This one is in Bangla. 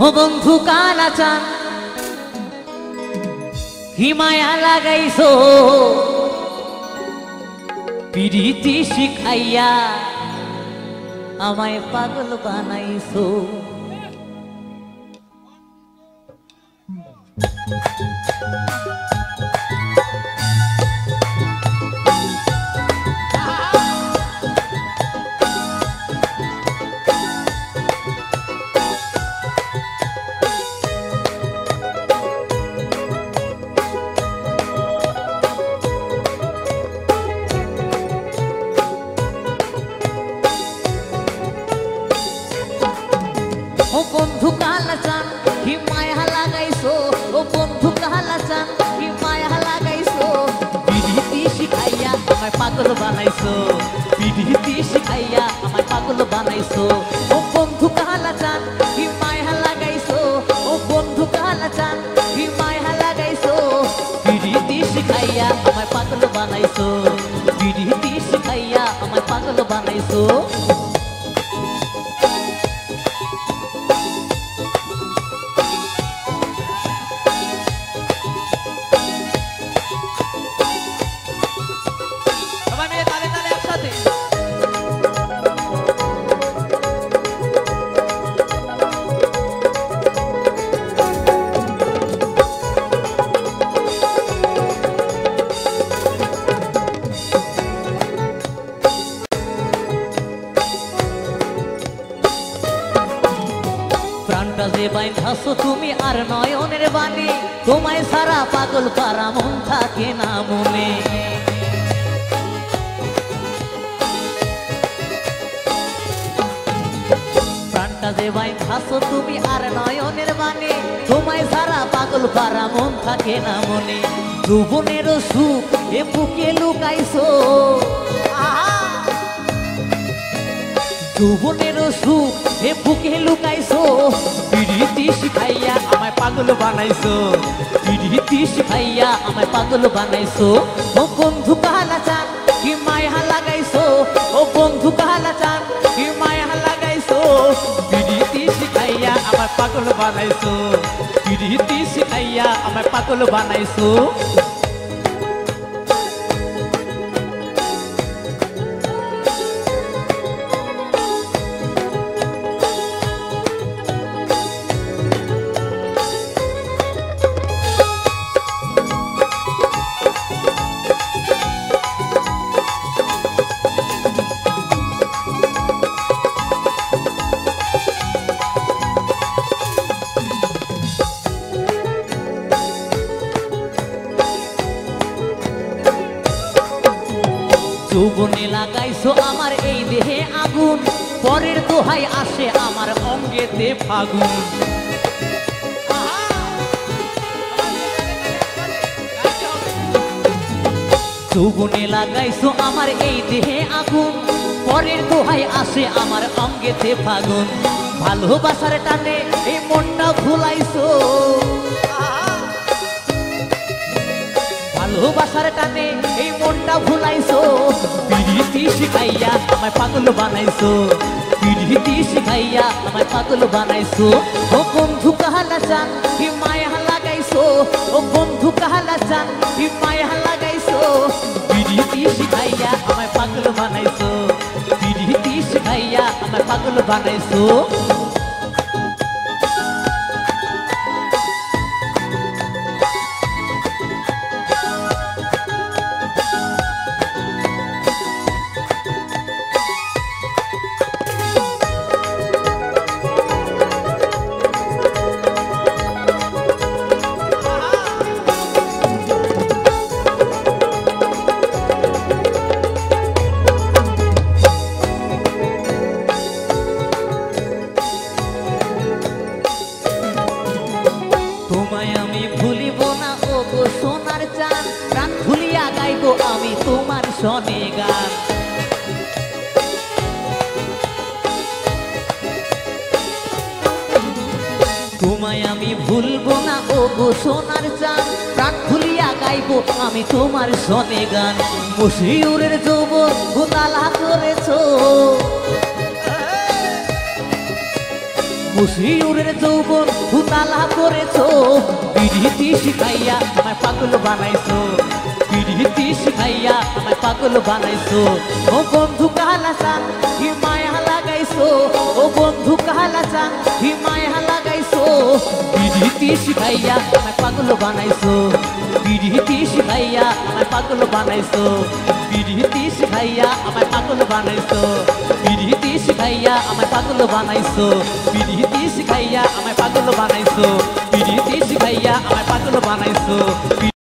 ও বন্ধু কালা চান হিমায়া লাগাইছো পিরিতি শিখাইয়া আমায় পাগল বানাইছো। ও বন্ধু কালা চান কি মায়া লাগাইছো, ও বন্ধু কালা চান কি মায়া লাগাইছো, পিরিতি শিখাইয়া আমায় পাগল বানাইছো, পিরিতি শিখাইয়া আমায় পাগল বানাইছো। ও বন্ধু কালা চান কি মায়া লাগাইছো, ও বন্ধু কালা চান কি মায়া লাগাইছো, পিরিতি শিখাইয়া আমায় পাগল বানাইছো, পিরিতি শিখাইয়া আমায় পাগল বানাইছো। প্রাণটা যে বাইন্ধাছো তুমি আর নয়নের বাণী, তোমায় সারা পাগল পারা মন থাকে না মনে। প্রাণটা যে বাইন্ধাছো তুমি আর নয়নের বাণী, তোমায় সারা পাগল পারা মন থাকে না মনে। যৌবনেরও সুখ এ বুকে লুকাইছো, যৌবনেরও সুখ এ বুকে লুকাইছো, পিরিতি শিখাইয়া আমায় পাগল বানাইছো, পিরিতি শিখাইয়া আমায় পাগল বানাইছো। ও বন্ধু কালা চান কি মায়া লাগাইছো, ও বন্ধু কালা চান কি মায়া লাগাইছো, পিরিতি শিখাইয়া আমায় পাগল বানাইছো, পিরিতি শিখাইয়া আমায় পাগল বানাইছো। যৌবনে লাগাইছো আমার এই দেহে আগুন, পরের দোহাই আসে আমার অঙ্গেতে ফাগুন। যৌবনে লাগাইছো আমার এই দেহে আগুন, পরের দোহাই আসে আমার অঙ্গেতে ফাগুন। ভালোবাসার টানে এই মনটা ভুলাইছো, ভালোবাসার টানে এই মনটা ভুলাইছো, পিরিতি শিখাইয়া আমায় পাগল বানাইছো, পিরিতি শিখাইয়া আমায় পাগল বানাইছো। ও বন্ধু কালা চান কি মায়া লাগাইছো, ও বন্ধু কালা চান কি মায়া লাগাইছো, পিরিতি শিখাইয়া আমায় পাগল বানাইছো, পিরিতি শিখাইয়া আমায় পাগল বানাইছো। তোমায় আমি ভুলিব না ও গো সোনার চাঁদ, প্রাণ ভুলিয়া গাইব আমি তোমার সনে গান। তোমায় আমি ভুলব না ও গো সোনার চাঁদ, প্রাণ ভুলিয়া গাইব আমি তোমার সনে গান। মশিউরের যৌবন গোতালা করেছো, মশিউরের যৌবন তালা করেছো পিরিতি শিখাইয়া আমায় পাগল বানাইছো পিরিতি শিখাইয়া আমায় পাগল বানাইছো ও বন্ধু কালাচান কি মায়া লাগাইছো ও বন্ধু কালাচান কি মায়া লাগাইছো পিরিতি শিখাইয়া আমায় পাগল বানাইছো পিরিতি শিখাইয়া আমায় পাগল বানাইছো পিরিতি শিখাইয়া আমায় পাগল বানাইছো পিরিতি শিখাইয়া আমায় পাগল বানাইছো পিরিতি শিখাইয়া আমায় পাগল বানাইছো পিরিতি শিখাইয়া আমায় পাগল বানাইছো।